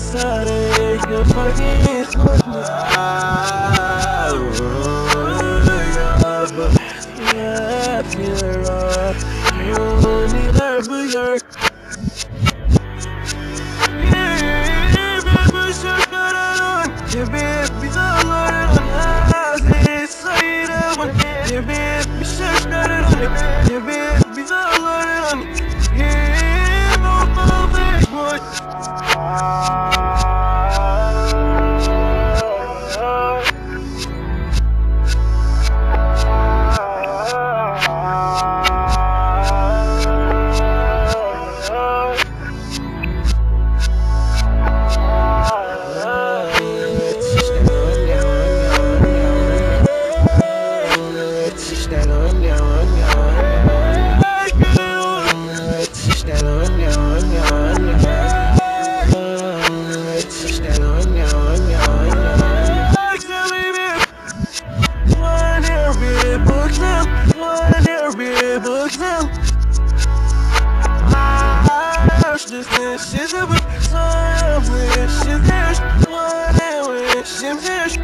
Sorry, you fucking smoke. Yeah, feel right. You only learn but you're. Yeah, baby, so good on. Yeah, baby, so good on. I say that one. Yeah, baby, so good on. Yeah, baby, so good on. Yeah, no, big boy. She's a bitch, so I wish she's there. One and wish she's there.